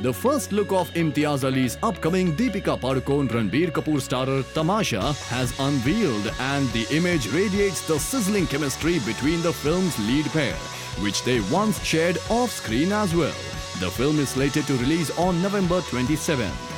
The first look of Imtiaz Ali's upcoming Deepika Padukone Ranbir Kapoor starrer Tamasha has unveiled, and the image radiates the sizzling chemistry between the film's lead pair, which they once shared off-screen as well. The film is slated to release on November 27th.